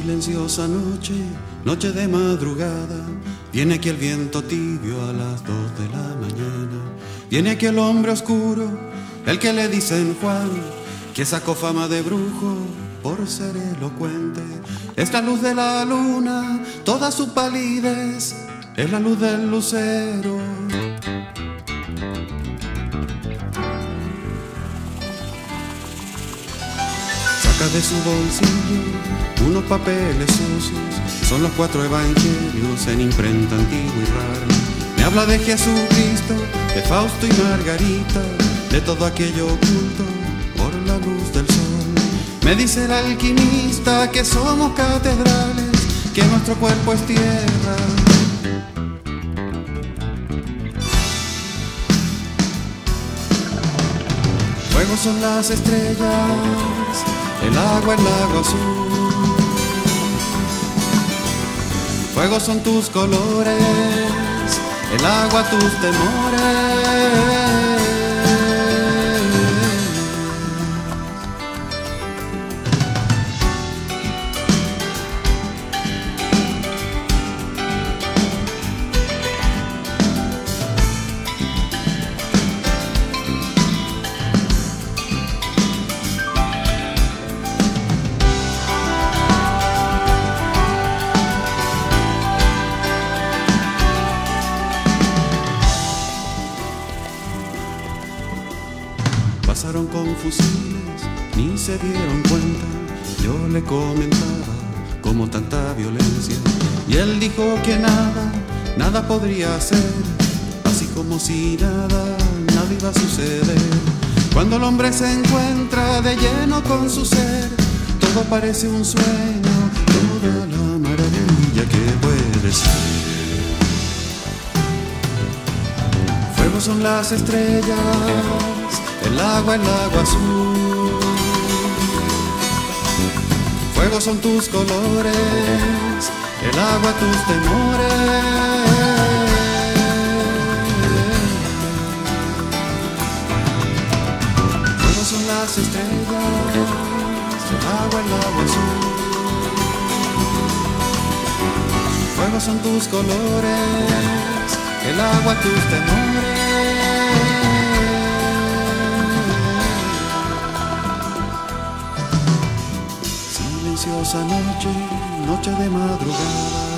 Silenciosa noche, noche de madrugada, viene aquí el viento tibio a las 2 de la mañana. Viene aquí el hombre oscuro, el que le dicen Juan, que sacó fama de brujo por ser elocuente. Es la luz de la luna, toda su palidez, es la luz del lucero. Saca de su bolsillo unos papeles sucios, son los 4 evangelios en imprenta antigua y rara. Me habla de Jesucristo, de Fausto y Margarita, de todo aquello oculto por la luz del sol. Me dice el alquimista que somos catedrales, que nuestro cuerpo es tierra. Fuego son las estrellas, el agua el lago azul. Fuego son tus colores, el agua tus temores. Pasaron con fusiles, ni se dieron cuenta. Yo le comentaba como tanta violencia, y él dijo que nada, nada podría ser, así como si nada, nada iba a suceder. Cuando el hombre se encuentra de lleno con su ser, todo parece un sueño, toda la maravilla que puede ser. Fuego son las estrellas, el agua azul. Fuego son tus colores, el agua tus temores. Fuego son las estrellas, el agua azul. Fuego son tus colores, el agua tus temores. Silenciosa noche, noche de madrugada,